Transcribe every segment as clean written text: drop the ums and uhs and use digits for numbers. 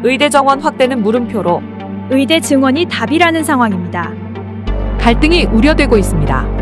의대 정원 확대는 물음표로 의대 증원이 답이라는 상황입니다. 갈등이 우려되고 있습니다.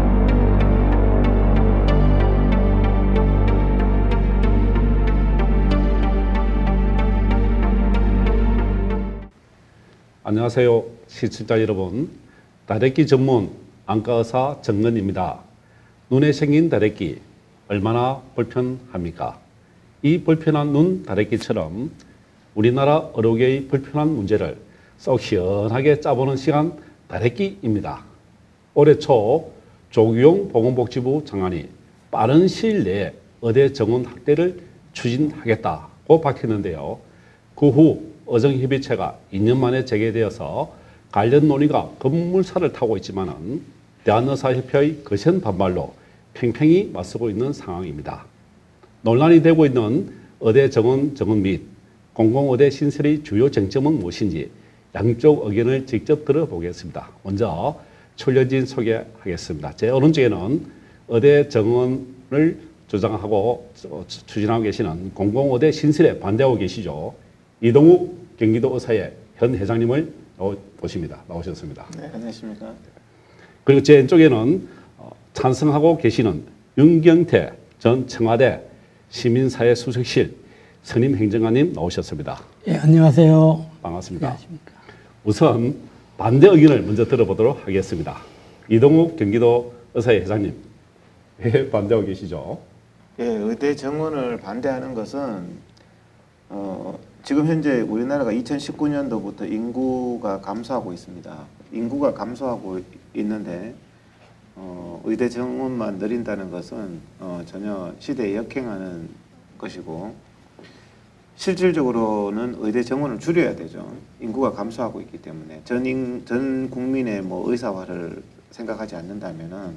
안녕하세요. 시청자 여러분. 다래끼 전문 안과의사 정근입니다. 눈에 생긴 다래끼 얼마나 불편합니까? 이 불편한 눈 다래끼처럼 우리나라 의료계의 불편한 문제를 쏙 시원하게 짜보는 시간 다래끼입니다. 올해 초 조규용 보건복지부 장관이 빠른 시일 내에 의대 정원 확대를 추진하겠다고 밝혔는데요. 그 후 의정협의체가 2년 만에 재개되어서 관련 논의가 급물살을 타고 있지만은 대한의사협회의 거센 반발로 팽팽히 맞서고 있는 상황입니다. 논란이 되고 있는 의대 정원 및 공공의대 신설의 주요 쟁점은 무엇인지 양쪽 의견을 직접 들어보겠습니다. 먼저 출연진 소개하겠습니다. 제 오른쪽에는 의대 정원을 주장하고 추진하고 계시는 공공의대 신설에 반대하고 계시죠. 이동욱 경기도 의사회 현 회장님을 모십니다. 나오셨습니다. 네, 안녕하십니까. 그리고 제 왼쪽에는 찬성하고 계시는 윤경태 전 청와대 시민사회 수석실 선임 행정관님 나오셨습니다. 예, 안녕하세요. 반갑습니다. 안녕하십니까. 우선 반대 의견을 먼저 들어보도록 하겠습니다. 이동욱 경기도 의사회 회장님, 왜 반대하고 계시죠? 예, 의대 정원을 반대하는 것은 지금 현재 우리나라가 2019년도부터 인구가 감소하고 있습니다. 인구가 감소하고 있는데 의대 정원만 늘린다는 것은 전혀 시대에 역행하는 것이고 실질적으로는 의대 정원을 줄여야 되죠. 인구가 감소하고 있기 때문에 전 국민의 의사화를 생각하지 않는다면은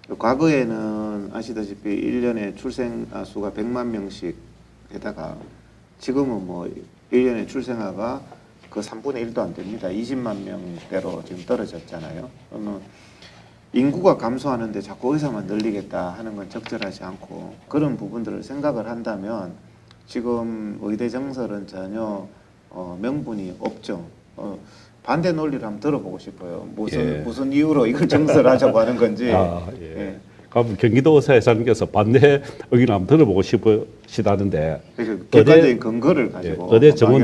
과거에는 아시다시피 1년에 출생 수가 100만 명씩 되다가 지금은 1년에 출생아가 그 3분의 1도 안 됩니다. 20만 명대로 지금 떨어졌잖아요. 그러면 인구가 감소하는데 자꾸 의사만 늘리겠다 하는 건 적절하지 않고 그런 부분들을 생각을 한다면 지금 의대 정설은 전혀 명분이 없죠. 반대 논리를 한번 들어보고 싶어요. 무슨 이유로 이걸 정설하자고 하는 건지. 예. 그럼 경기도 의사회장님께서 반대 의견을 한번 들어보고 싶으시다는데 객관적인 근거를 가지고 의대 정원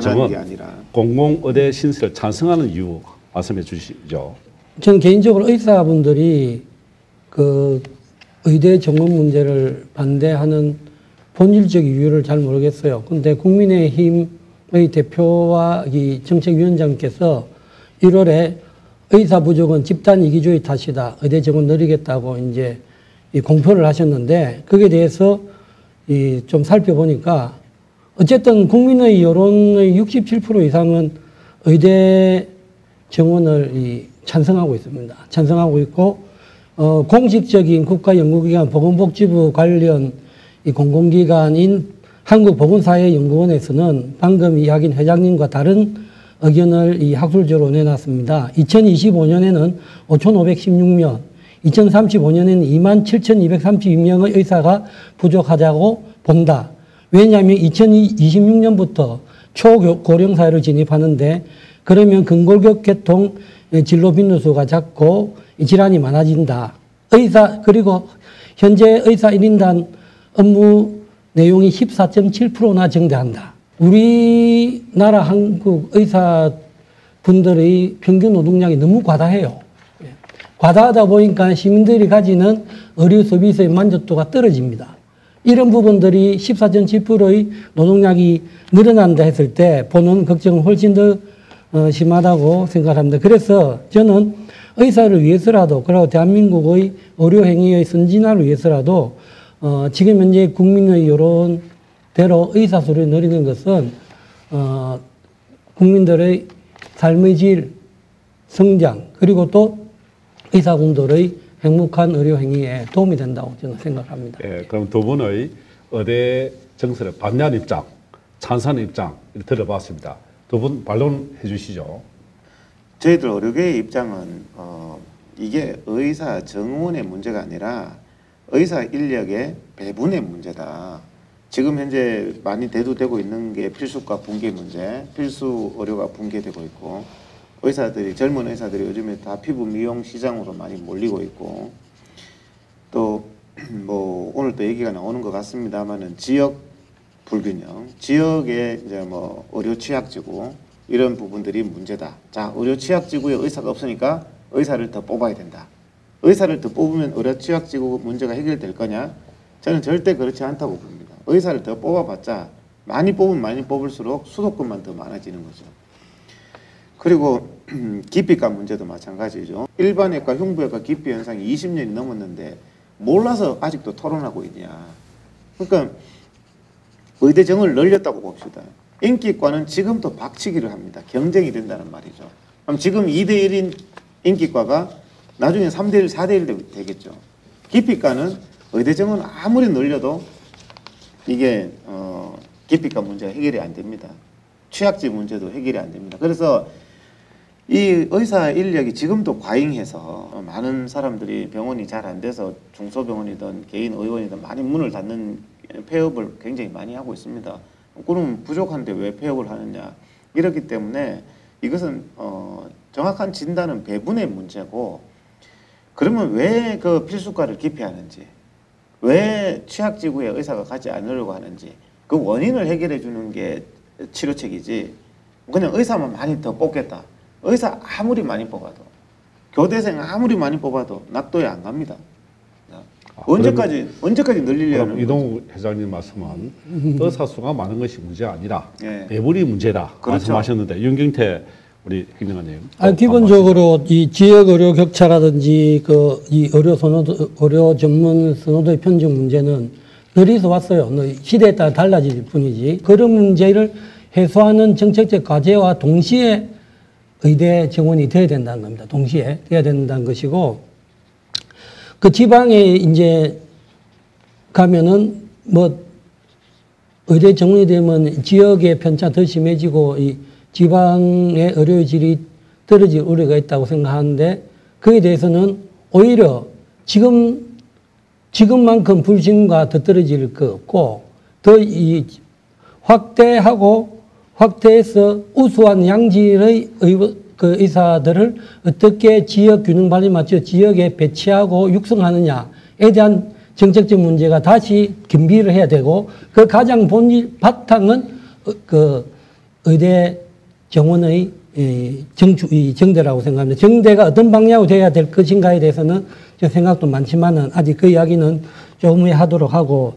공공의대 신설을 찬성하는 이유 말씀해 주시죠. 저는 개인적으로 의사분들이 그 의대 정원 문제를 반대하는 본질적 이유를 잘 모르겠어요. 그런데 국민의힘의 대표와 이 정책위원장께서 1월에 의사 부족은 집단 이기주의 탓이다. 의대 정원 늘리겠다고 이제 이 공표를 하셨는데 거기에 대해서 좀 살펴보니까 어쨌든 국민의 여론의 67% 이상은 의대 정원을 찬성하고 있습니다. 찬성하고 있고 공식적인 국가연구기관 보건복지부 관련 이 공공기관인 한국보건사회연구원에서는 방금 이야기한 회장님과 다른 의견을 학술적으로 내놨습니다. 2025년에는 5,516명, 2035년에는 27,232명의 의사가 부족하다고 본다. 왜냐하면 2026년부터 초고령사회를 진입하는데 그러면 근골격계통 진로 빈도수가 작고 질환이 많아진다. 그리고 현재 의사 1인당 업무 내용이 14.7%나 증대한다. 우리나라 한국 의사분들의 평균 노동량이 너무 과다해요. 과다하다 보니까 시민들이 가지는 의료 서비스의 만족도가 떨어집니다. 이런 부분들이 14.7%의 노동량이 늘어난다 했을 때 보는 걱정은 훨씬 더 심하다고 생각합니다. 그래서 저는 의사를 위해서라도 그리고 대한민국의 의료행위의 선진화를 위해서라도 지금 현재 국민의 여론대로 의사 수를 늘리는 것은 국민들의 삶의 질, 성장 그리고 또 의사분들의 행복한 의료행위에 도움이 된다고 저는 생각합니다. 예, 그럼 두 분의 의대 정설에 반대하는 입장, 찬성하는 입장 들어봤습니다. 두 분 반론해 주시죠. 저희들 의료계의 입장은 이게 의사 정원의 문제가 아니라 의사 인력의 배분의 문제다. 지금 현재 많이 대두되고 있는 게 필수과 붕괴 문제, 필수 의료가 붕괴되고 있고 의사들이 젊은 의사들이 요즘에 다 피부 미용 시장으로 많이 몰리고 있고 또 뭐 오늘 또 얘기가 나오는 것 같습니다만은 지역 불균형, 지역의 이제 뭐 의료 취약지구 이런 부분들이 문제다. 자, 의료 취약지구에 의사가 없으니까 의사를 더 뽑아야 된다. 의사를 더 뽑으면 의료 취약지구 문제가 해결될 거냐? 저는 절대 그렇지 않다고 봅니다. 의사를 더 뽑아봤자 많이 뽑으면 많이 뽑을수록 수도권만 더 많아지는 거죠. 그리고 기피과 문제도 마찬가지죠. 일반외과, 흉부외과 기피 현상이 20년이 넘었는데 몰라서 아직도 토론하고 있냐. 그러니까 의대 정원을 늘렸다고 봅시다. 인기과는 지금도 박치기를 합니다. 경쟁이 된다는 말이죠. 그럼 지금 2대1인 인기과가 나중에 3대1, 4대1 되겠죠. 기피과는 의대 정원 아무리 늘려도 이게 기피과 문제가 해결이 안 됩니다. 취약지 문제도 해결이 안 됩니다. 그래서 이 의사 인력이 지금도 과잉해서 많은 사람들이 병원이 잘 안 돼서 중소병원이든 개인 의원이든 많이 문을 닫는 폐업을 굉장히 많이 하고 있습니다. 그럼 부족한데 왜 폐업을 하느냐. 이렇기 때문에 이것은 정확한 진단은 배분의 문제고 그러면 왜 그 필수과를 기피하는지 왜 취약지구에 의사가 가지 않으려고 하는지 그 원인을 해결해 주는 게 치료책이지 그냥 의사만 많이 더 뽑겠다. 의사 아무리 많이 뽑아도 교대생 아무리 많이 뽑아도 낙도에 안 갑니다. 언제까지 늘리려는 이동욱 회장님 말씀은 의사 수가 많은 것이 문제가 아니라 예. 배분이 문제다 그렇죠. 말씀하셨는데 윤경태 우리 행정관님. 기본적으로 이 지역 의료 격차라든지 이 의료 전문 선호도의 편중 문제는 늘 있어 왔어요. 시대에 따라 달라질 뿐이지. 그런 문제를 해소하는 정책적 과제와 동시에 의대 정원이 돼야 된다는 겁니다. 동시에 돼야 된다는 것이고, 그 지방에 이제 가면은 뭐 의대 정원이 되면 지역의 편차 더 심해지고 이 지방의 의료의 질이 떨어질 우려가 있다고 생각하는데 그에 대해서는 오히려 지금만큼 불신과 더 떨어질 거 없고 더 이 확대해서 우수한 양질의 의사들을 어떻게 지역 균형 발전에 맞춰 지역에 배치하고 육성하느냐에 대한 정책적 문제가 다시 겸비를 해야 되고 그 가장 본질 바탕은 그 의대 정원의 정대라고 생각합니다. 정대가 어떤 방향으로 돼야 될 것인가에 대해서는 제 생각도 많지만은 아직 그 이야기는 조금 후에 하도록 하고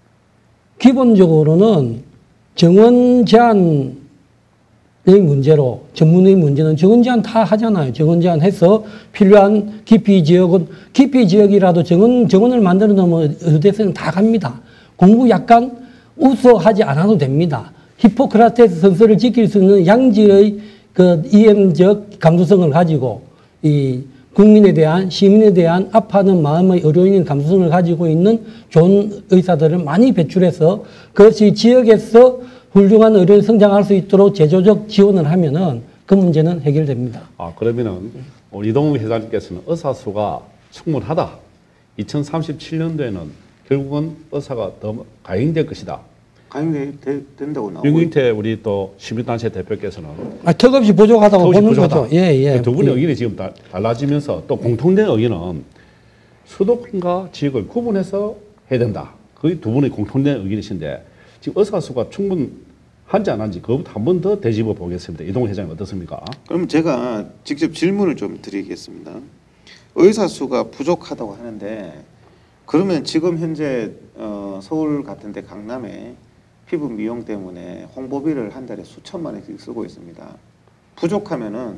기본적으로는 정원 제한의 문제로 전문의 문제는 정원 제한 다 하잖아요. 정원 제한해서 필요한 기피 지역이라도 정원을 만들어 놓으면 의대생은 다 갑니다. 공부 약간 우수하지 않아도 됩니다. 히포크라테스 선서를 지킬 수 있는 양질의 이행적 감수성을 가지고 이 국민에 대한 시민에 대한 아파하는 마음의 의료인의 감수성을 가지고 있는 좋은 의사들을 많이 배출해서 그것이 지역에서 훌륭한 의료인 성장할 수 있도록 제도적 지원을 하면은 그 문제는 해결됩니다. 그러면은 이동욱 회장님께서는 의사 수가 충분하다. 2037년도에는 결국은 의사가 더 과잉될 것이다. 된다고 나오고 윤경태 우리 또 시민단체 대표께서는 턱없이 부족하다고 보는 거죠. 예. 두 분의 의견이 지금 달라지면서 또 공통된 의견은 수도권과 지역을 구분해서 해야 된다. 그게 두 분의 공통된 의견이신데 지금 의사 수가 충분한지 안 한지 그것부터 한 번 더 되짚어 보겠습니다. 이동욱 회장님 어떻습니까? 그럼 제가 직접 질문을 좀 드리겠습니다. 의사 수가 부족하다고 하는데 그러면 지금 현재 서울 같은 데 강남에 피부 미용 때문에 홍보비를 한 달에 수천만 원씩 쓰고 있습니다. 부족하면은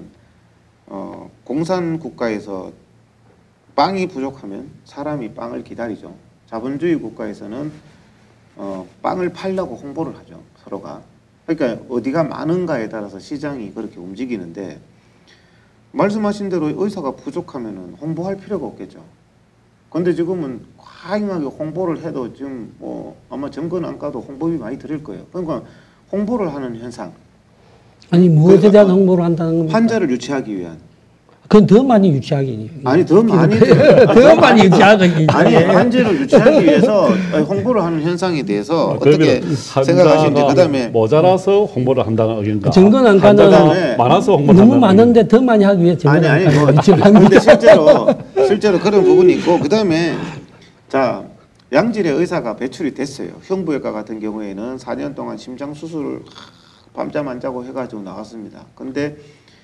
공산 국가에서 빵이 부족하면 사람이 빵을 기다리죠. 자본주의 국가에서는 빵을 팔려고 홍보를 하죠. 서로가. 그러니까 어디가 많은가에 따라서 시장이 그렇게 움직이는데 말씀하신 대로 의사가 부족하면은 홍보할 필요가 없겠죠. 근데 지금은 과잉하게 홍보를 해도 지금 뭐 아마 정권 안 가도 홍보비 많이 들을 거예요. 그러니까 홍보를 하는 현상. 아니 무엇에 대한 홍보를 한다는 겁니까? 환자를 유치하기 위한. 그건 더 많이 유치하기. 아니 더 많이 더 많이 유치하기. 아니 한지를 유치하기 위해서 홍보를 하는 현상에 대해서 어떻게 생각하시는지 그다음에 모자라서 홍보를 한다는 의견과 정근한가는 그다음에 많아서 홍보를 너무 한다는 많은데 더 많이 하기 위해 아니 뭐 근데 실제로 그런 부분이 있고 그다음에 자 양질의 의사가 배출이 됐어요. 흉부외과 같은 경우에는 4년 동안 심장 수술을 밤잠 안 자고 해가지고 나왔습니다. 근데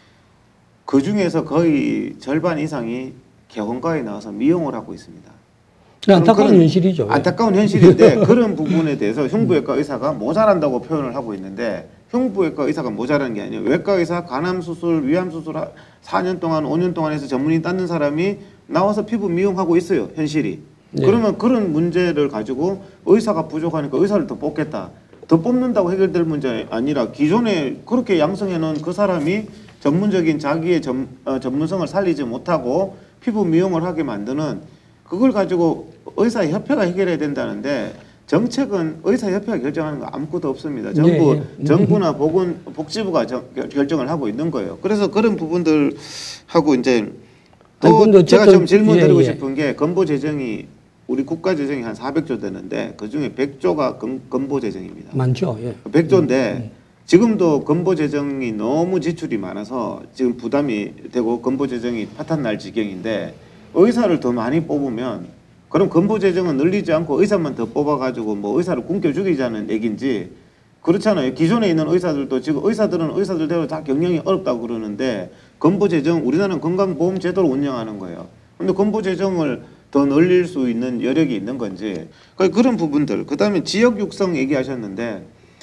그 중에서 거의 절반 이상이 개원가에 나와서 미용을 하고 있습니다. 안타까운 현실이죠. 안타까운 현실인데 그런 부분에 대해서 흉부외과 의사가 모자란다고 표현을 하고 있는데 흉부외과 의사가 모자라는 게 아니에요. 외과 의사 간암 수술, 위암 수술 4년 동안, 5년 동안 해서 전문의 땄는 사람이 나와서 피부 미용하고 있어요. 현실이. 네. 그러면 그런 문제를 가지고 의사가 부족하니까 의사를 더 뽑겠다. 더 뽑는다고 해결될 문제 아니라 기존에 그렇게 양성해 놓은 그 사람이 전문적인 자기의 전문성을 살리지 못하고 피부 미용을 하게 만드는 그걸 가지고 의사협회가 해결해야 된다는데 정책은 의사협회가 결정하는 거 아무것도 없습니다. 전부 정부나 복지부가 결정을 하고 있는 거예요. 그래서 그런 부분들하고 이제 또 제가 좀 질문 드리고 싶은 게 건보 재정이 우리 국가 재정이 한 400조 되는데 그중에 100조가 건보 재정입니다. 많죠. 예. 100조인데 지금도 건보 재정이 너무 지출이 많아서 지금 부담이 되고 건보 재정이 파탄 날 지경인데 의사를 더 많이 뽑으면 그럼 건보 재정은 늘리지 않고 의사만 더 뽑아가지고 뭐 의사를 굶겨 죽이자는 얘기인지 그렇잖아요. 기존에 있는 의사들도 지금 의사들은 의사들대로 다 경영이 어렵다고 그러는데 건보 재정 우리나라는 건강보험 제도를 운영하는 거예요. 근데 건보 재정을 더 늘릴 수 있는 여력이 있는 건지 그런 부분들 그다음에 지역 육성 얘기하셨는데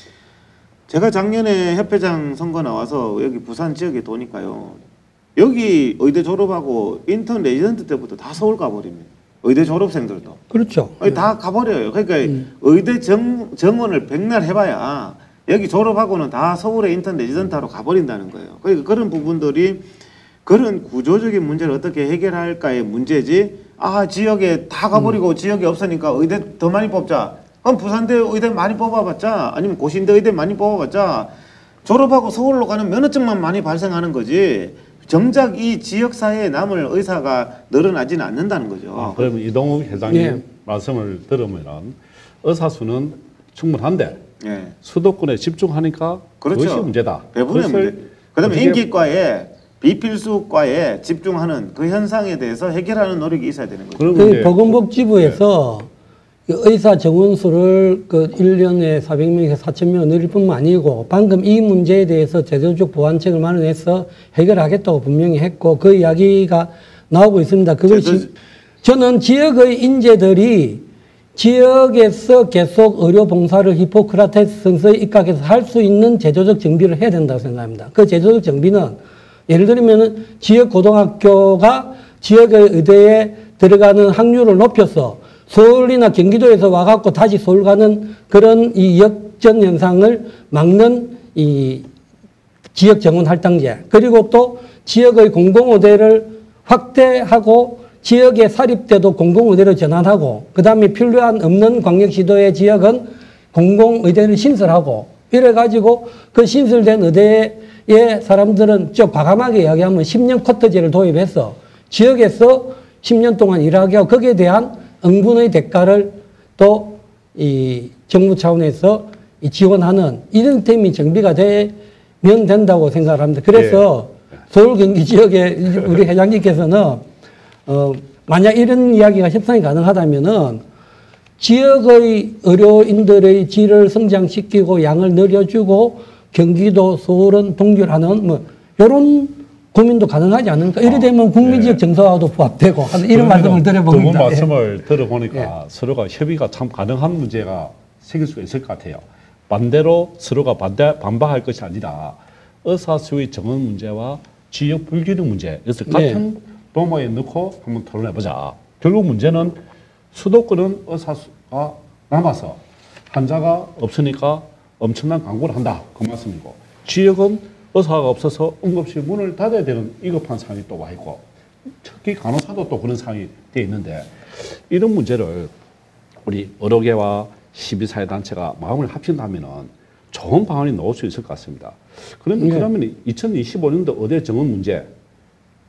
제가 작년에 협회장 선거 나와서 여기 부산 지역에 도니까요. 여기 의대 졸업하고 인턴 레지던트 때부터 다 서울 가버립니다. 의대 졸업생들도. 그렇죠. 다 가버려요. 그러니까 의대 정원을 백날 해봐야 여기 졸업하고는 다 서울에 인턴 레지던트하러 가버린다는 거예요. 그러니까 그런 부분들이 그런 구조적인 문제를 어떻게 해결할까의 문제지 지역에 다 가버리고 지역이 없으니까 의대 더 많이 뽑자. 그럼 부산대 의대 많이 뽑아봤자 아니면 고신대 의대 많이 뽑아봤자 졸업하고 서울로 가는 면허증만 많이 발생하는 거지 정작 이 지역사회에 남을 의사가 늘어나지는 않는다는 거죠. 그러면 이동욱 회장님 말씀을 들으면 의사 수는 충분한데 수도권에 집중하니까 그것이 문제다. 배분의 문제. 그다음에 인기과에 비필수과에 집중하는 그 현상에 대해서 해결하는 노력이 있어야 되는 거죠. 그 보건복지부에서 의사 정원수를 그 1년에 400명에서 4,000명 늘릴 뿐만 아니고 방금 이 문제에 대해서 제도적 보완책을 마련해서 해결하겠다고 분명히 했고 그 이야기가 나오고 있습니다. 그걸 저는 지역의 인재들이 지역에서 계속 의료 봉사를 히포크라테스 성서에 입각해서 할 수 있는 제도적 정비를 해야 된다고 생각합니다. 그 제도적 정비는 예를 들면 지역 고등학교가 지역의 의대에 들어가는 확률을 높여서 서울이나 경기도에서 와갖고 다시 서울 가는 그런 이 역전 현상을 막는 이 지역 정원 할당제 그리고 또 지역의 공공의대를 확대하고 지역의 사립대도 공공의대로 전환하고 그 다음에 필요한 없는 광역시도의 지역은 공공의대를 신설하고 이래가지고 그 신설된 의대의 사람들은 좀 과감하게 이야기하면 10년 쿼터제를 도입해서 지역에서 10년 동안 일하게 하고 거기에 대한 응분의 대가를 또 이 정부 차원에서 지원하는 이런 템이 정비가 되면 된다고 생각을 합니다. 그래서 서울 경기 지역에 우리 회장님께서는 만약 이런 이야기가 협상이 가능하다면은 지역의 의료인들의 질을 성장시키고 양을 늘려주고 경기도, 서울은 동결하는 뭐 이런 고민도 가능하지 않을까? 이래 되면 국민지역 정서와도 부합되고 하는 이런 말씀을 드려봅니다. 두 분 말씀을 들어보니까 서로가 협의가 참 가능한 문제가 생길 수 있을 것 같아요. 반대로 서로가 반박할 것이 아니라 의사수의 정원 문제와 지역 불균형 문제 그래서 같은 도마에 넣고 한번 토론해보자. 결국 문제는 수도권은 의사수가 남아서 환자가 없으니까 엄청난 광고를 한다. 그 말씀이고 지역은 의사가 없어서 응급실 문을 닫아야 되는 위급한 상황이 또 와 있고 특히 간호사도 또 그런 상황이 돼 있는데 이런 문제를 우리 의료계와 시민사회단체가 마음을 합친다면 좋은 방안이 나올 수 있을 것 같습니다. 그러면 2025년도 의대 정원 문제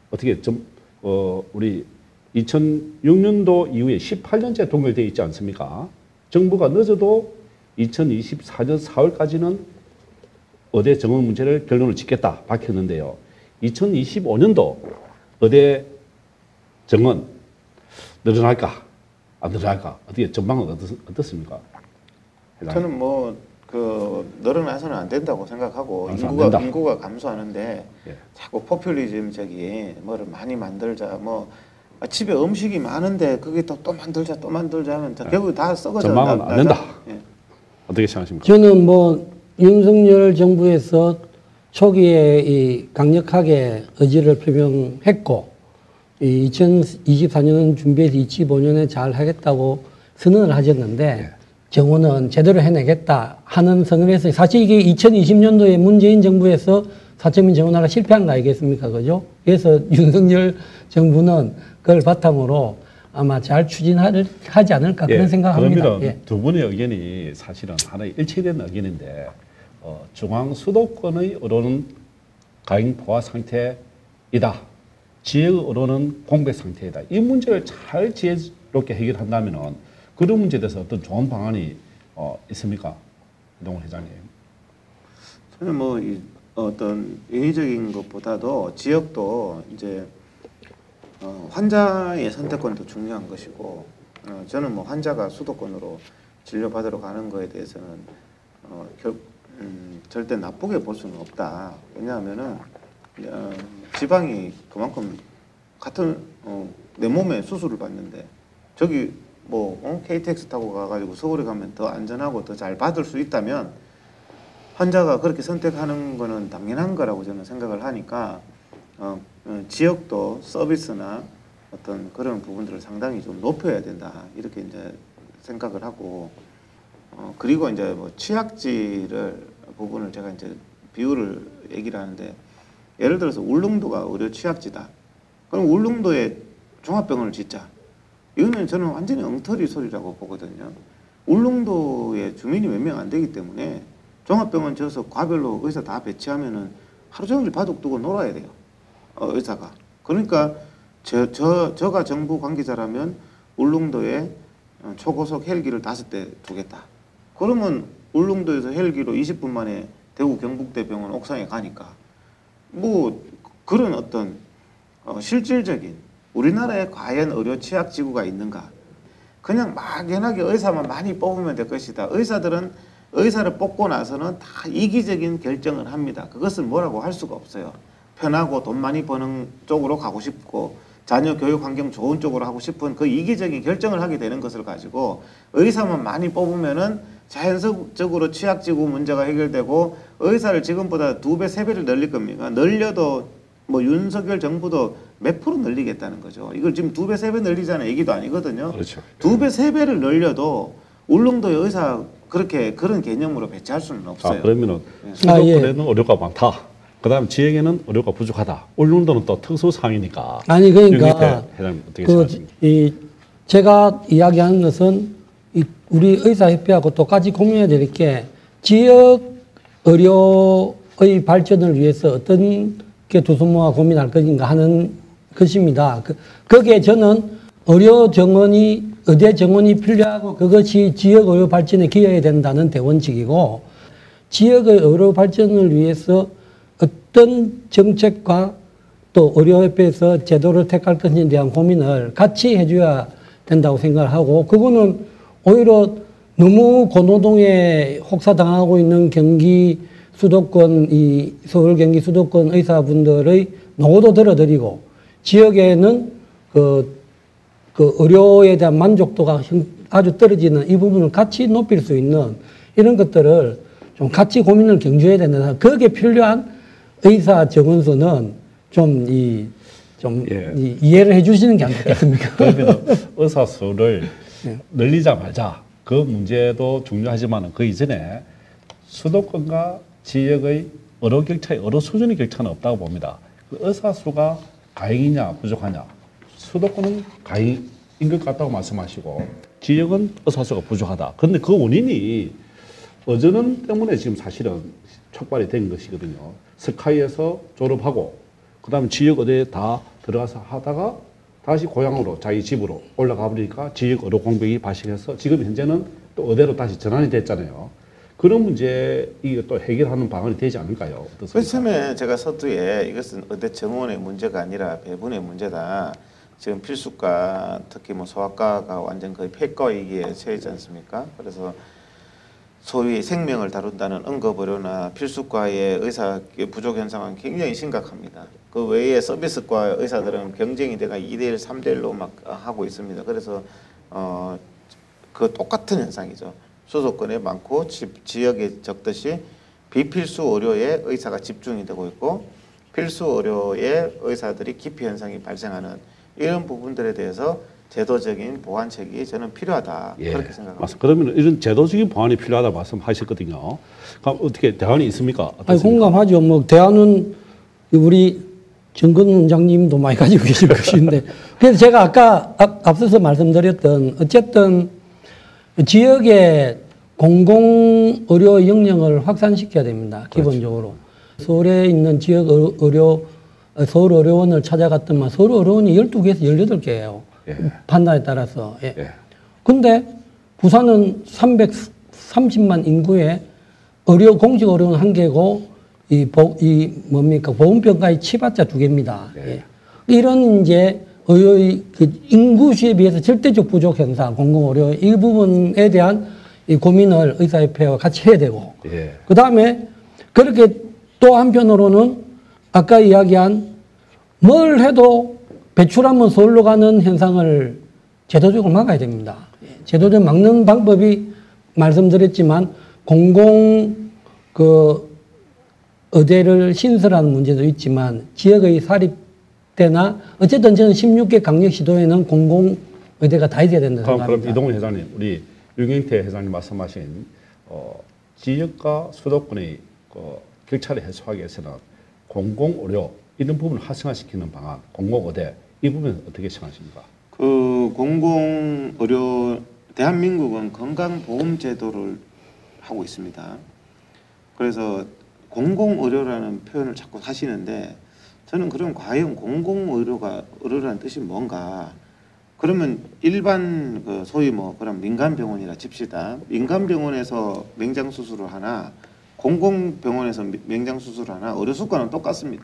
어떻게 우리 2006년도 이후에 18년째 동결되어 있지 않습니까? 정부가 늦어도 2024년 4월까지는 의대 정원 문제를 결론을 짓겠다 밝혔는데요. 2025년도 의대 정원 늘어날까 안 늘어날까 어떻게 전망은 어떻습니까? 회장님. 저는 뭐 늘어나서는 안 된다고 생각하고 안 된다. 인구가 감소하는데 예. 자꾸 포퓰리즘적인 뭐를 많이 만들자 집에 음식이 많은데 그게 또 만들자 하면 결국 다 썩어져. 전망은 안 된다. 예. 어떻게 생각하십니까? 저는 뭐 윤석열 정부에서 초기에 이 강력하게 의지를 표명했고, 이 2024년 준비해서 25년에 잘 하겠다고 선언을 하셨는데, 정원은 제대로 해내겠다 하는 선언을 했어요. 사실 이게 2020년도에 문재인 정부에서 4.2 정원화가 실패한 거 아니겠습니까? 그죠? 그래서 윤석열 정부는 그걸 바탕으로 아마 잘 추진하지 않을까 그런 생각합니다. 그러면 예. 두 분의 의견이 사실은 하나의 일치된 의견인데 중앙 수도권의 의료는 가행 포화 상태이다. 지역의 의료는 공백 상태이다. 이 문제를 잘 지혜롭게 해결한다면 그런 문제에 대해서 어떤 좋은 방안이 있습니까? 이동훈 회장님. 저는 뭐 어떤 인위적인 것보다도 지역도 이제 환자의 선택권도 중요한 것이고 저는 뭐 환자가 수도권으로 진료받으러 가는 거에 대해서는 절대 나쁘게 볼 수는 없다. 왜냐하면은 지방이 그만큼 같은 내 몸에 수술을 받는데 저기 KTX 타고 가가지고 서울에 가면 더 안전하고 더 잘 받을 수 있다면 환자가 그렇게 선택하는 거는 당연한 거라고 저는 생각을 하니까 지역도 서비스나 어떤 그런 부분들을 상당히 좀 높여야 된다 이렇게 이제 생각을 하고 그리고 이제 뭐 취약지를 부분을 제가 이제 비율을 얘기를 하는데 예를 들어서 울릉도가 의료 취약지다. 그럼 울릉도에 종합병원을 짓자. 이거는 저는 완전히 엉터리 소리라고 보거든요. 울릉도에 주민이 몇 명 안 되기 때문에 종합병원 지어서 과별로 의사 다 배치하면은 하루 종일 바둑 두고 놀아야 돼요. 의사가. 그러니까 저가 정부 관계자라면 울릉도에 초고속 헬기를 5대 두겠다. 그러면 울릉도에서 헬기로 20분 만에 대구 경북대병원 옥상에 가니까 뭐 그런 어떤 실질적인 우리나라에 과연 의료 취약 지구가 있는가? 그냥 막연하게 의사만 많이 뽑으면 될 것이다. 의사들은 의사를 뽑고 나서는 다 이기적인 결정을 합니다. 그것은 뭐라고 할 수가 없어요. 편하고 돈 많이 버는 쪽으로 가고 싶고 자녀 교육 환경 좋은 쪽으로 하고 싶은 그 이기적인 결정을 하게 되는 것을 가지고 의사만 많이 뽑으면은 자연적으로 취약지구 문제가 해결되고 의사를 지금보다 2배, 3배를 늘릴 겁니까? 늘려도 뭐 윤석열 정부도 몇 프로 늘리겠다는 거죠. 이걸 지금 2배, 3배 늘리자는 얘기도 아니거든요. 그렇죠. 2배, 3배를 늘려도 울릉도에 의사 그런 개념으로 배치할 수는 없어요. 그러면은 수도권에는 의료가 많다. 그다음 지역에는 의료가 부족하다. 울릉도는 또 특수 상이니까. 아니 그러니까 회장님 어떻게 생각하십니까? 제가 이야기하는 것은 우리 의사협회하고 똑같이 고민해야 될 게 지역 의료의 발전을 위해서 어떤 게 두 손 모아 고민할 것인가 하는 것입니다. 거기에 저는 의대 정원이 필요하고 그것이 지역 의료 발전에 기여해야 된다는 대원칙이고 지역의 의료 발전을 위해서 어떤 정책과 또 의료협회에서 제도를 택할 것인지에 대한 고민을 같이 해줘야 된다고 생각을 하고 그거는 오히려 너무 고노동에 혹사당하고 있는 경기 수도권, 서울 경기 수도권 의사분들의 노고도 들어드리고 지역에는 그 의료에 대한 만족도가 아주 떨어지는 이 부분을 같이 높일 수 있는 이런 것들을 좀 같이 고민을 경주해야 된다. 거기에 필요한 의사 정원수는 이해를 해 주시는 게 안 좋겠습니까? 그러면 의사 수를 늘리자 말자. 그 문제도 중요하지만 그 이전에 수도권과 지역의 의료 격차의 의료 수준의 격차는 없다고 봅니다. 그 의사 수가 가행이냐 부족하냐. 수도권은 가행인 것 같다고 말씀하시고 지역은 의사 수가 부족하다. 그런데 그 원인이 어전원 때문에 지금 사실은 촉발이 된 것이거든요. 스카이에서 졸업하고 그다음에 지역 의대에 다 들어가서 하다가 다시 고향으로 자기 집으로 올라가 버리니까 지역 의료 공백이 발생해서 지금 현재는 또 의대로 다시 전환이 됐잖아요. 그런 문제 이게 또 해결하는 방안이 되지 않을까요? 그래서 처음에 제가 서두에 이것은 의대 정원의 문제가 아니라 배분의 문제다. 지금 필수과 특히 뭐 소아과가 완전 거의 폐과 위기에 처해있지 않습니까? 그래서 소위 생명을 다룬다는 응급의료나 필수과의 의사 부족 현상은 굉장히 심각합니다. 그 외에 서비스과 의사들은 경쟁이 돼가 2대1, 3대1로 막 하고 있습니다. 그래서 그 똑같은 현상이죠. 수도권에 많고 지역에 적듯이 비필수 의료에 의사가 집중이 되고 있고 필수 의료에 의사들이 기피 현상이 발생하는 이런 부분들에 대해서 제도적인 보완책이 저는 필요하다. 예, 그렇게 생각합니다. 맞습니다. 그러면 이런 제도적인 보완이 필요하다 말씀하셨거든요. 그럼 어떻게 대안이 있습니까? 아니, 공감하죠. 뭐 대안은 우리 정근 원장님도 많이 가지고 계실 것인데 그래서 제가 아까 앞서서 말씀드렸던 어쨌든 지역의 공공의료 역량을 확산시켜야 됩니다. 기본적으로. 서울에 있는 지역 의료 서울의료원을 찾아갔더만 서울의료원이 12개에서 18개예요. 예. 판단에 따라서. 예. 예. 근데 부산은 330만 인구에 공식 의료원 1개고 뭡니까 보건병가의 치받자 2개입니다. 예. 예. 이런 이제 의료의 그 인구수에 비해서 절대적 부족 현상, 공공의료 이 부분에 대한 이 고민을 의사협회와 같이 해야 되고, 예. 그 다음에 그렇게 또 한편으로는 아까 이야기한 뭘 해도 배출하면 서울로 가는 현상을 제도적으로 막아야 됩니다. 제도적으로 막는 방법이 말씀드렸지만 공공 의대를 신설하는 문제도 있지만 지역의 사립대나 어쨌든 저는 16개 강력 시도에는 공공 의대가 다 있어야 된다 그럼 생각합니다. 이동훈 회장님, 우리 윤경태 회장님 말씀하신 지역과 수도권의 격차를 해소하기 위해서는 공공의료 이런 부분을 활성화시키는 방안, 공공의대 이 부분은 어떻게 생각하십니까? 그 공공의료 대한민국은 건강보험제도를 하고 있습니다. 그래서 공공의료라는 표현을 자꾸 하시는데 저는 그럼 과연 의료라는 뜻이 뭔가? 그러면 일반 소위 그럼 민간 병원이라 칩시다. 민간 병원에서 맹장 수술을 하나 공공병원에서 맹장 수술을 하나 의료 수가는 똑같습니다.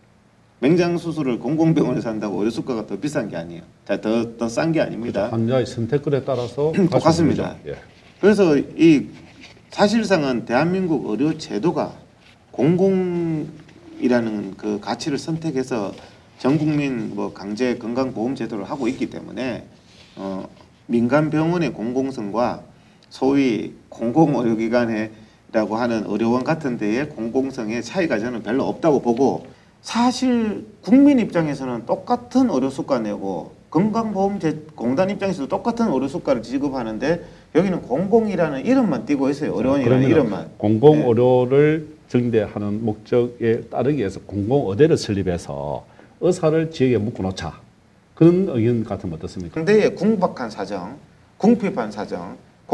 맹장 수술을 공공병원에서 한다고 의료 수가가 더 비싼 게 아니에요. 더 싼 게 아닙니다. 환자의 선택권에 따라서 똑같습니다. 예. 그래서 이 사실상은 대한민국 의료 제도가 공공이라는 그 가치를 선택해서 전 국민 강제 건강보험 제도를 하고 있기 때문에 민간 병원의 공공성과 소위 공공의료기관이라고 하는 의료원 같은 데의 공공성의 차이가 저는 별로 없다고 보고 사실 국민 입장에서는 똑같은 의료 수가 내고 건강보험공단 입장에서도 똑같은 의료 수가를 지급하는데 여기는 공공이라는 이름만 띄고 있어요. 의료원이라는 이름만. 공공의료를 증대하는 목적에 따르기 위해서 공공의대를 설립해서 의사를 지역에 묶어놓자. 그런 의견 같으면 어떻습니까? 근데 궁박한 사정, 궁핍한 사정,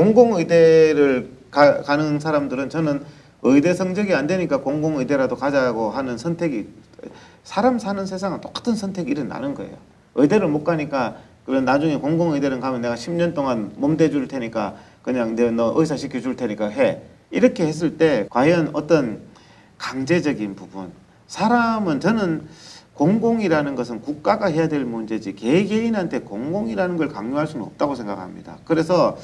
공공의대를 가는 사람들은 저는 의대 성적이 안 되니까 공공의대라도 가자고 하는 선택이 사람 사는 세상은 똑같은 선택이 일어나는 거예요. 의대를 못 가니까 그럼 나중에 공공의대를 가면 내가 10년 동안 몸대 줄 테니까 그냥 너 의사 시켜줄 테니까 해. 이렇게 했을 때 과연 어떤 강제적인 부분 사람은 저는 공공이라는 것은 국가가 해야 될 문제지 개개인한테 공공이라는 걸 강요할 수는 없다고 생각합니다. 그래서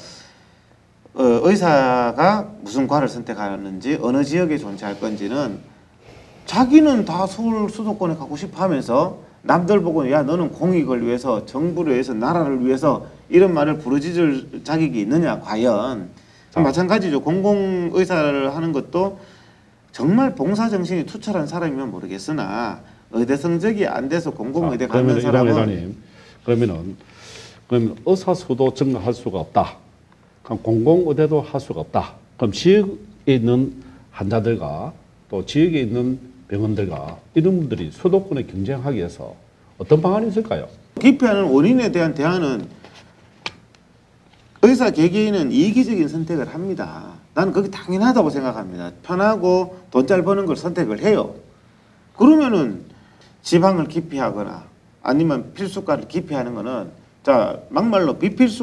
의사가 무슨 과를 선택하는지 어느 지역에 존재할 건지는 자기는 다 서울 수도권에 가고 싶어 하면서 남들 보고 야 너는 공익을 위해서 정부를 위해서 나라를 위해서 이런 말을 부르짖을 자격이 있느냐 과연 마찬가지죠. 공공의사를 하는 것도 정말 봉사정신이 투철한 사람이면 모르겠으나 의대 성적이 안 돼서 공공의대 가는 사람은 그러면 의사 수도 증가할 수가 없다. 그럼 공공의대도 할 수가 없다. 그럼 지역에 있는 환자들과 또 지역에 있는 병원들과 이런 분들이 수도권에 경쟁하기 위해서 어떤 방안이 있을까요? 기피하는 원인에 대한 대안은 의사 개개인은 이기적인 선택을 합니다. 나는 그게 당연하다고 생각합니다. 편하고 돈 잘 버는 걸 선택을 해요. 그러면은 지방을 기피하거나 아니면 필수과를 기피하는 거는 자 막말로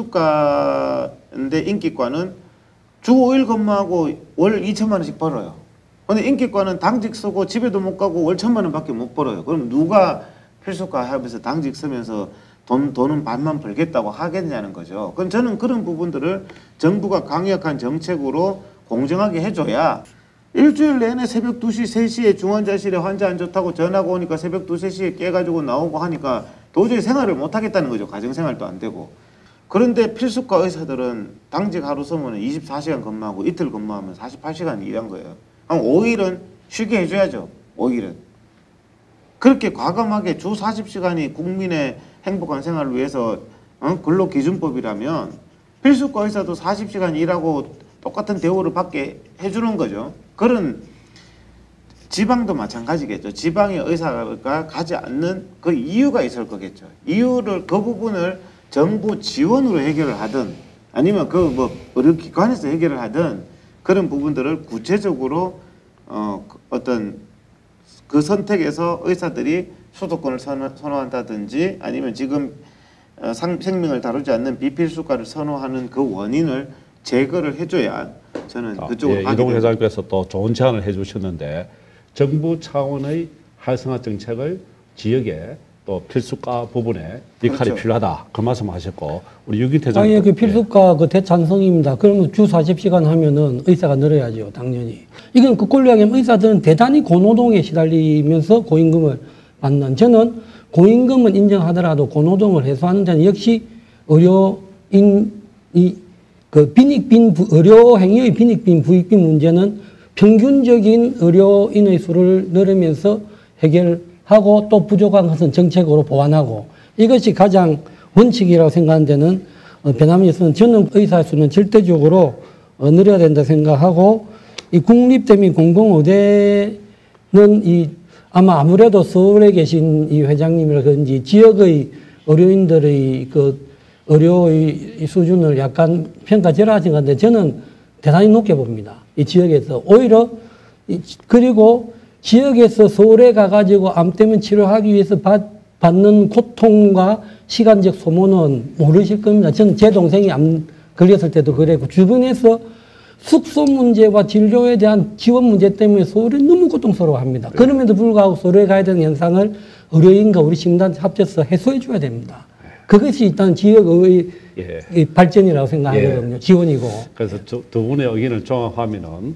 비필수과인데 인기과는 주 5일 근무하고 월 2천만 원씩 벌어요. 근데 인기과는 당직 쓰고 집에도 못 가고 월 1,000만 원밖에 못 벌어요. 그럼 누가 필수과 하면서 당직 쓰면서 돈은 반만 벌겠다고 하겠냐는 거죠. 그럼 저는 그런 부분들을 정부가 강력한 정책으로 공정하게 해줘야 일주일 내내 새벽 2시, 3시에 중환자실에 환자 안 좋다고 전화가 오니까 새벽 2, 3시에 깨가지고 나오고 하니까 도저히 생활을 못 하겠다는 거죠. 가정생활도 안 되고. 그런데 필수과 의사들은 당직 하루 서면 24시간 근무하고 이틀 근무하면 48시간 일한 거예요. 그럼 5일은 쉬게 해줘야죠. 5일은. 그렇게 과감하게 주 40시간이 국민의 행복한 생활을 위해서 근로기준법이라면 필수과 의사도 40시간 일하고 똑같은 대우를 받게 해주는 거죠. 그런 지방도 마찬가지겠죠. 지방의 의사가 가지 않는 그 이유가 있을 거겠죠. 이유를 그 부분을 정부 지원으로 해결을 하든 아니면 그 뭐 의료기관에서 해결을 하든 그런 부분들을 구체적으로 어떤 그 선택에서 의사들이 수도권을 선호한다든지 아니면 지금 생명을 다루지 않는 비필수과를 선호하는 그 원인을 제거를 해줘야 저는 그쪽으로 가게 이동훈 됩니다. 회장께서 또 좋은 제안을 해주셨는데 정부 차원의 활성화 정책을 지역에 또 필수과 부분에 역할이 그렇죠. 필요하다. 그 말씀하셨고 우리 유기태 회장. 아예 그 필수과 그 대찬성입니다. 그러면 주 40시간 하면은 의사가 늘어야죠, 당연히. 이건 거꾸로 이야기하면 의사들은 대단히 고노동에 시달리면서 고임금을 받는. 저는 고임금은 인정하더라도 고노동을 해소하는 데는 역시 의료인 그 의료 행위의 빈익빈 부익빈 문제는 평균적인 의료인의 수를 늘리면서 해결하고 또 부족한 것은 정책으로 보완하고 이것이 가장 원칙이라고 생각하는 데는 변함이 있으면 저는 의사 수는 절대적으로 늘려야 된다 생각하고 이 국립대 및 공공의대는 아마 아무래도 서울에 계신 이 회장님이라든지 지역의 의료인들의 그 의료의 수준을 약간 평가절하하신 건데 저는 대단히 높게 봅니다. 이 지역에서. 오히려, 그리고 지역에서 서울에 가가지고 암 때문에 치료하기 위해서 받는 고통과 시간적 소모는 모르실 겁니다. 저는 제 동생이 암 걸렸을 때도 그랬고, 주변에서 숙소 문제와 진료에 대한 지원 문제 때문에 서울이 너무 고통스러워합니다. 그럼에도 불구하고 서울에 가야 되는 현상을 의료인과 우리 시민단 합쳐서 해소해 줘야 됩니다. 그것이 일단 지역의 발전이라고 생각하거든요. 지원이고. 그래서 두 분의 의견을 종합하면은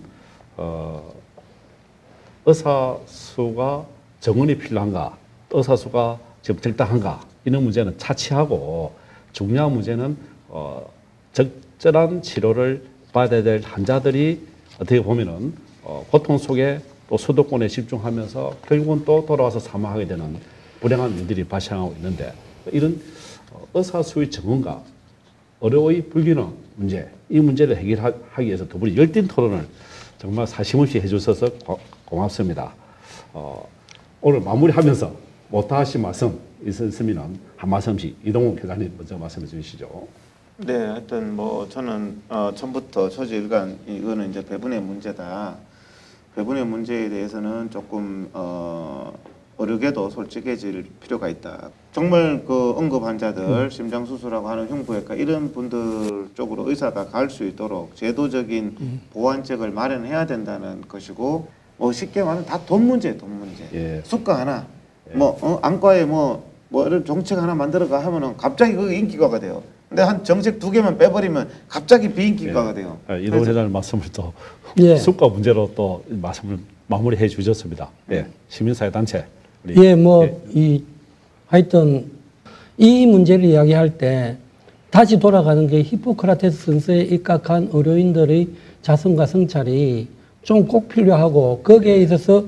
의사 수가 정원이 필요한가, 의사 수가 지금 적당한가 이런 문제는 차치하고 중요한 문제는 적절한 치료를 받아야 될 환자들이 어떻게 보면은 고통 속에 또 수도권에 집중하면서 결국은 또 돌아와서 사망하게 되는 불행한 일들이 발생하고 있는데 이런 의사 수의 정원과 의료의 불균형 문제, 이 문제를 해결하기 위해서 두 분이 열띤 토론을 정말 사심없이 해주셔서 고맙습니다. 오늘 마무리하면서 못하신 말씀 있으면 한 말씀씩 이동훈 회장님 먼저 말씀해 주시죠. 네, 하여튼 뭐 저는 처음부터 초지일관 이거는 이제 배분의 문제다. 배분의 문제에 대해서는 조금 어렵게도 솔직해질 필요가 있다. 정말 그 응급 환자들, 심장 수술하고 하는 흉부외과 이런 분들 쪽으로 의사가 갈 수 있도록 제도적인 보완책을 마련해야 된다는 것이고, 뭐 쉽게 말하면 다 돈 문제, 돈 문제. 예. 수가 하나, 안과에 뭐 이런 정책 하나 만들어가 하면은 갑자기 그게 인기과가 돼요. 근데 한 정책 2개만 빼버리면 갑자기 비인기과가 돼요. 이동훈 회장님 말씀을 또 예. 수가 문제로 또 말씀을 마무리해 주셨습니다. 예. 시민사회 단체. 하여튼 이 문제를 이야기할 때 다시 돌아가는 게 히포크라테스 선서에 입각한 의료인들의 자성과 성찰이 좀 꼭 필요하고 거기에 있어서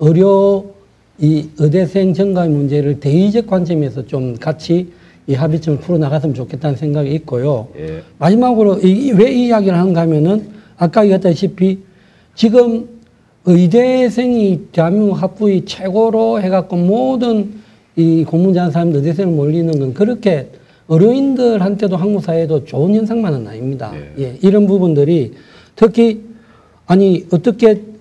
의대생 증가의 문제를 대의적 관점에서 좀 같이 이 합의점을 풀어나갔으면 좋겠다는 생각이 있고요. 예. 마지막으로 왜 이 이야기를 하는가 하면은 아까 얘기했다시피 지금 의대생이 대한민국 학부의 최고로 해갖고 모든 이 공무원하는 사람들 의대생을 몰리는 건 그렇게 의료인들한테도 한국 사회에도 좋은 현상만은 아닙니다. 예. 예, 이런 부분들이 특히 어떻게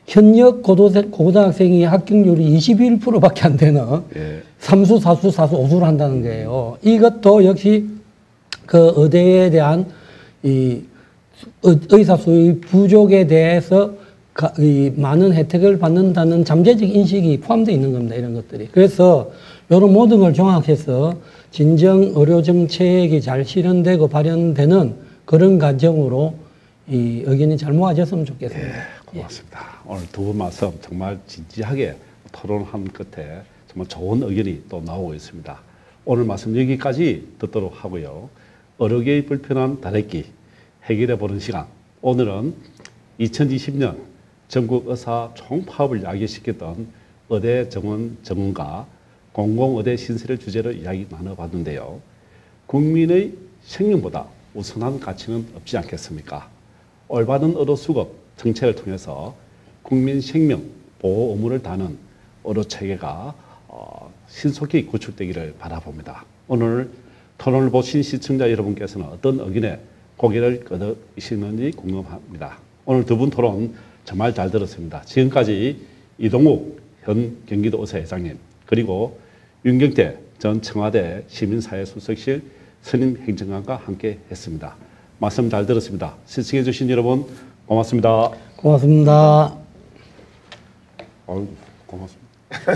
현역 고등학생이 합격률이 21%밖에 안 되는 예. 삼수, 사수, 오수를 한다는 거예요. 이것도 역시 그 의대에 대한 이 의사 수의 부족에 대해서 이 많은 혜택을 받는다는 잠재적 인식이 포함되어 있는 겁니다. 이런 것들이. 그래서 이런 모든 걸 종합해서 진정 의료 정책이 잘 실현되고 발현되는 그런 과정으로 이 의견이 잘 모아졌으면 좋겠습니다. 고맙습니다. 오늘 두 분 말씀 정말 진지하게 토론한 끝에 정말 좋은 의견이 또 나오고 있습니다. 오늘 말씀 여기까지 듣도록 하고요. 의료계의 불편한 다래끼 해결해 보는 시간. 오늘은 2020년 전국 의사 총파업을 야기시켰던 의대 정원 전문가 공공의대 신설을 주제로 이야기 나눠봤는데요. 국민의 생명보다 우선한 가치는 없지 않겠습니까? 올바른 의료 수급 정책을 통해서 국민 생명 보호 의무를 다하는 의료 체계가 신속히 구축되기를 바라봅니다. 오늘 토론을 보신 시청자 여러분께서는 어떤 의견에 고개를 끄덕이시는지 궁금합니다. 오늘 두 분 토론 정말 잘 들었습니다. 지금까지 이동욱 현 경기도 의사회장님 그리고 윤경태 전 청와대 시민사회수석실 선임 행정관과 함께 했습니다. 말씀 잘 들었습니다. 시청해 주신 여러분 고맙습니다. 고맙습니다. 아유, 고맙습니다.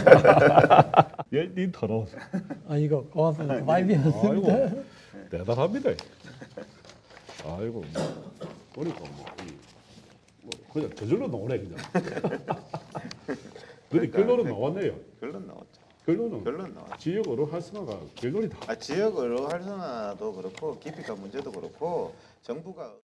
니 더러워. 이거 고맙습니다. 많이 배웠습니다. 아이고, 대단합니다. 아이고, 그러니까 그냥 저절로 나오네 그냥. 근데 결론은 나왔네요. 결론 나왔죠. 결론은 결론 나왔죠. 지역 의료 활성화가 결론이다. 지역 의료 활성화도 그렇고 기피가 문제도 그렇고 정부가